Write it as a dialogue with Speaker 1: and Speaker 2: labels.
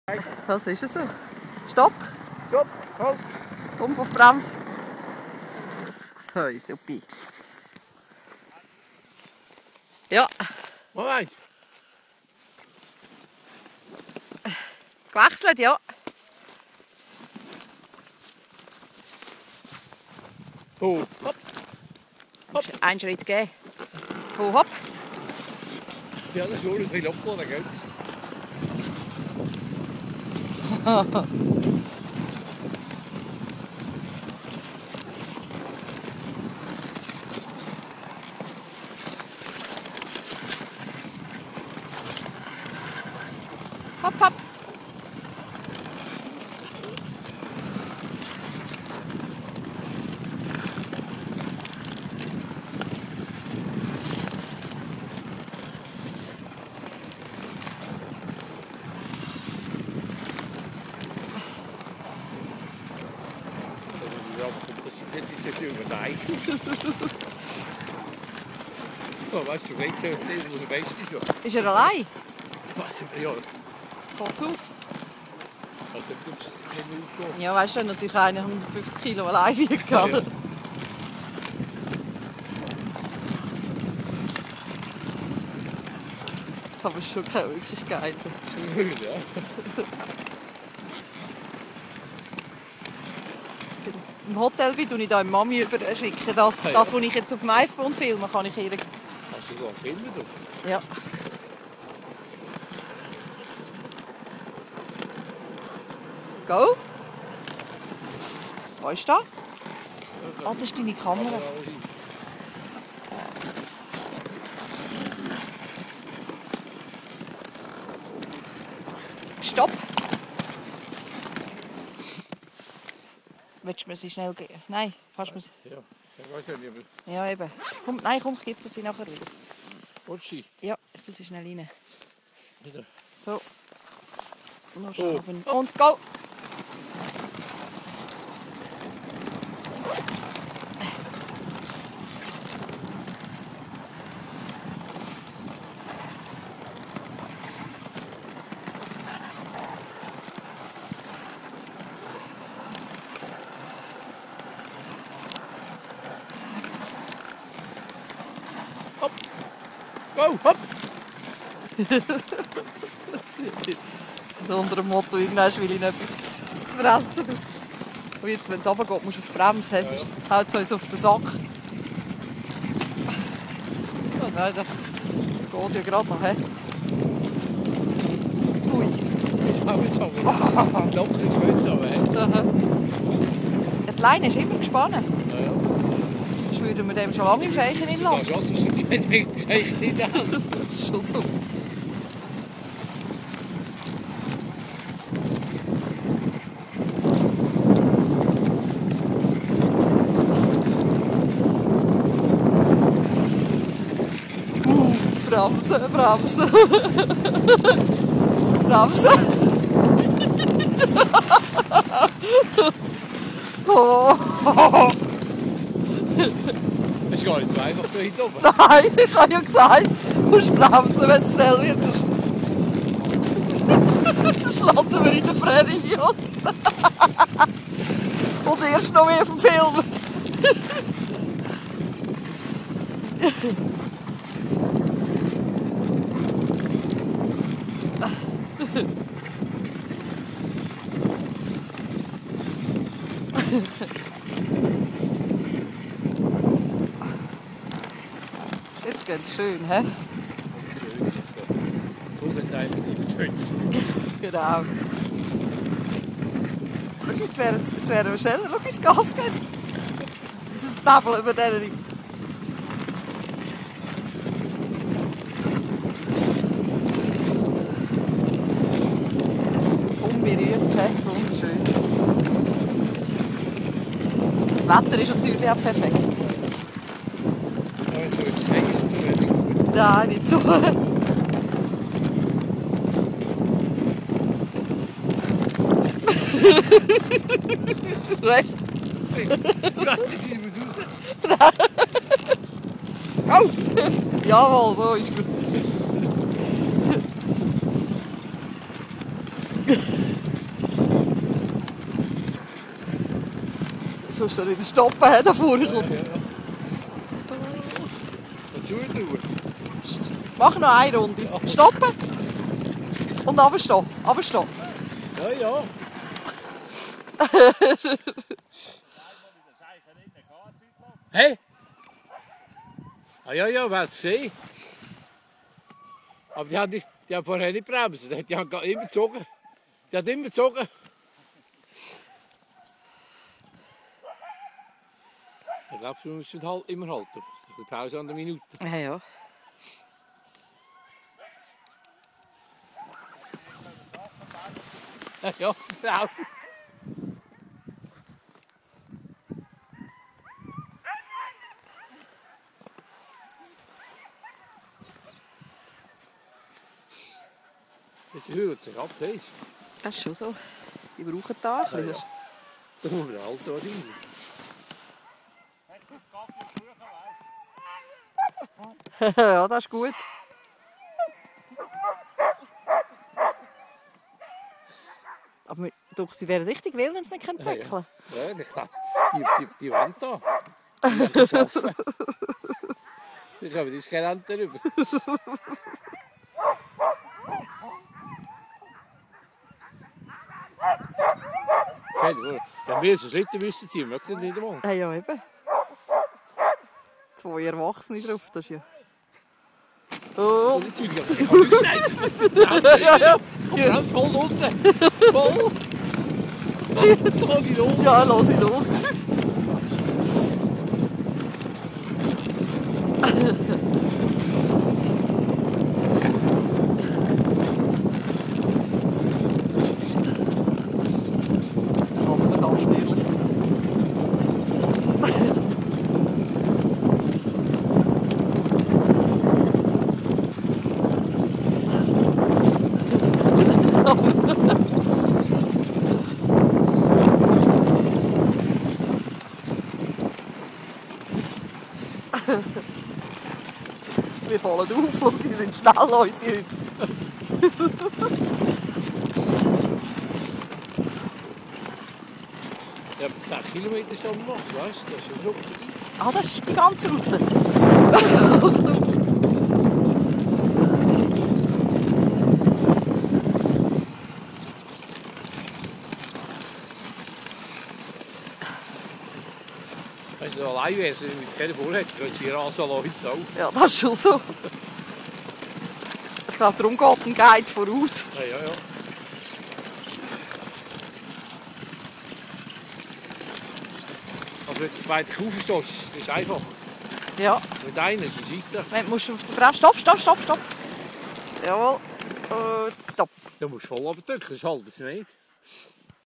Speaker 1: Das ist es so. Stopp!
Speaker 2: Stopp! Halt!
Speaker 1: Stumpf auf die Bremse. Hey, super. Ja.
Speaker 2: Moment!
Speaker 1: Gewechselt, ja.
Speaker 2: Oh, hopp!
Speaker 1: Hopp. Einen Schritt gehen. Oh, hopp.
Speaker 2: Ja, dat is gewoon een veel opvallen, hè?
Speaker 1: Hopp, hopp.
Speaker 2: Ja, maar goed, dat is niet zo veel gedaan. Oh, wat je weet, zo deze moet een beetje zo.
Speaker 1: Is er allein?
Speaker 2: Ja,
Speaker 1: Geht's auf?
Speaker 2: dat is geen nieuw.
Speaker 1: Ja, weißt du, natürlich eine 150 Kilo allein wiegt,
Speaker 2: Ja,
Speaker 1: oder?
Speaker 2: ja.
Speaker 1: Aber es ist schon keine Möglichkeit.
Speaker 2: Ja.
Speaker 1: Im Hotel tue ich da meine Mami überschicken. Das, was ich jetzt auf dem iPhone filme, kann ich ihr...
Speaker 2: Als je gewoon vinden, toch?
Speaker 1: Ja. Go. Wo ist das? Ah, das ist deine Kamera. Stopp. Willst du mir sie schnell geben? Nein, kannst du mir sie...
Speaker 2: Ja, ik weet het niet.
Speaker 1: Ja, eben. Komm, nein, komm, ich gebe dir sie nachher wieder.
Speaker 2: Otschi.
Speaker 1: Ja, ich tue sie schnell rein.
Speaker 2: Wieder.
Speaker 1: So. Noch schaffen. Und go!
Speaker 2: Hop! Go, hop!
Speaker 1: Unter dem Motto, irgendwann will ich noch etwas zu fressen. Und jetzt, wenn es runtergeht, musst du auf die Bremse. Sonst haut es uns auf den Sack. Oh nein, das geht ja gerade noch. He? Ui.
Speaker 2: Ich habe jetzt aber. Ich glaube, das ist gut so, hè?
Speaker 1: Die Leine ist immer gespannt.
Speaker 2: Ja, ja.
Speaker 1: Sonst würden wir dem schon lange im Scheichen in
Speaker 2: Dat
Speaker 1: lassen.
Speaker 2: was dus een niet aan.
Speaker 1: Schon so. Bremsen, bremsen. Bremsen. Oh.
Speaker 2: Dat is gewoon niet zo einfach zo hier oben.
Speaker 1: Nein, ich habe ja gesagt, du musst bremsen, wenn es schnell wird. Sonst landen wir in der Prärie aus. Und erst noch mehr vom Film. Jetzt geht's schön, hä?
Speaker 2: So zijn het eigenlijk niet schön.
Speaker 1: Genau. Schau, jetzt wären wir schneller. Schau, wie es Gas geht. Das ist ein Tabel über dieser Rippe. Unberührt, hä? Wunderschön. Das Wetter ist natürlich auch perfekt.
Speaker 2: Ja, zo is het eigenlijk zo weinig goed.
Speaker 1: Nein, nicht so. Recht.
Speaker 2: Ja, die moet doen.
Speaker 1: Oh! Jawohl, so ist gut. Jetzt musst du wieder stoppen, da vorne kommt.
Speaker 2: Ja. Was tust du?
Speaker 1: Mach noch eine Runde.
Speaker 2: Ja.
Speaker 1: Stoppen. Und runterstehen. Runterstehen.
Speaker 2: Ja. Hä? Ah ja, wer es gesehen. Aber die hat vorher nicht bremsen. Die hat immer gezogen. Die hat immer gezogen. Ich glaube, wir müssen halt immer halten. Eine Pause an der Minute.
Speaker 1: Ja.
Speaker 2: Ja, genau. Das hört sich ab, weißt du?
Speaker 1: Das ist schon so. Die brauchen da ein bisschen.
Speaker 2: Da muss man halt wahrscheinlich.
Speaker 1: Ja, das ist gut. Aber doch, sie wären richtig wild, wenn sie nicht zäckeln können.
Speaker 2: Ja, ich glaube, die Wand da. Die werden geschaffen. Ich habe das gelernt darüber. Ja, wir so Schlitten müssen ziehen, möchten wir nicht einmal.
Speaker 1: Ja, eben. 2 Erwachsene drauf, das ist ja... Oh.
Speaker 2: Das habe ich gesagt.
Speaker 1: Ja.
Speaker 2: Komm, voll unten. Voll. Da geht los.
Speaker 1: Ja, lass ich los. Aber man darf natürlich. Wir holen auf, schau, die sind schnell unsere heute.
Speaker 2: Ja, 6 Kilometer schon gemacht, weißt du? Das ist schon vorbei.
Speaker 1: Ah, das ist die ganze Route.
Speaker 2: Wenn du allein wärst, wenn du keine vorhättest, könntest du hier Leute auch.
Speaker 1: Ja, das ist schon so. Ich glaube, darum geht ein Guide voraus.
Speaker 2: Ja. Also wenn du weiter raufstehst, das ist einfach.
Speaker 1: Ja.
Speaker 2: Mit einem, sonst ist das.
Speaker 1: Dann musst du auf der Bremse. Stopp. Jawohl. Stopp.
Speaker 2: Du musst voll abdrücken, das haltet es nicht.